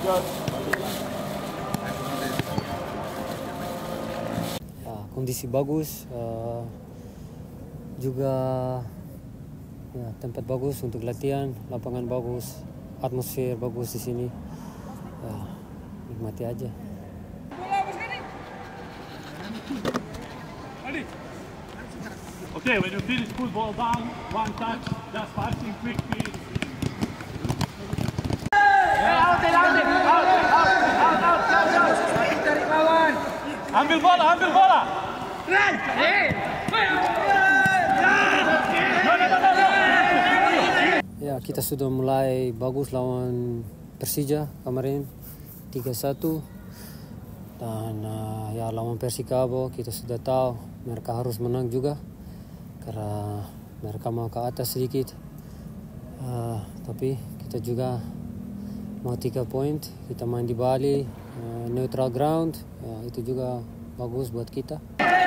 Kondisi bagus, juga ya, tempat bagus untuk latihan, lapangan bagus, atmosfer bagus di sini. Ya, nikmati aja. Okay, when you finish football down, one touch, just passing quickly. Ambil bola, ambil bola. Ya, kita sudah mulai bagus lawan Persija kemarin 3-1. Dan ya lawan Persikabo kita sudah tahu mereka harus menang juga karena mereka mau ke atas sedikit. Tapi kita juga mau 3 poin. Kita main di Bali, neutral ground, ya, itu juga bagus buat kita.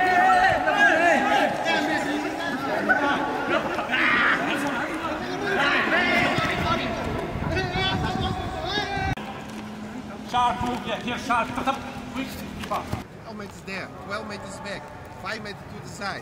Sharp move, yeah, here sharp. Quick, keep up. 12 meters there, 12 meters back, 5 meters to the side.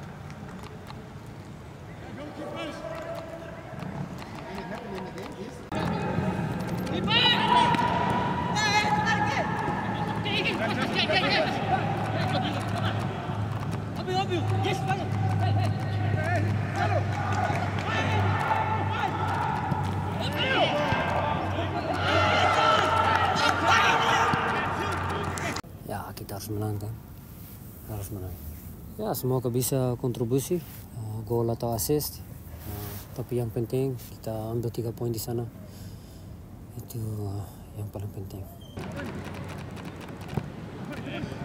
Ya, kita harus menang kan, harus menang. Ya, semoga bisa kontribusi, gol atau assist. Tapi yang penting kita ambil 3 poin di sana. Itu yang paling penting.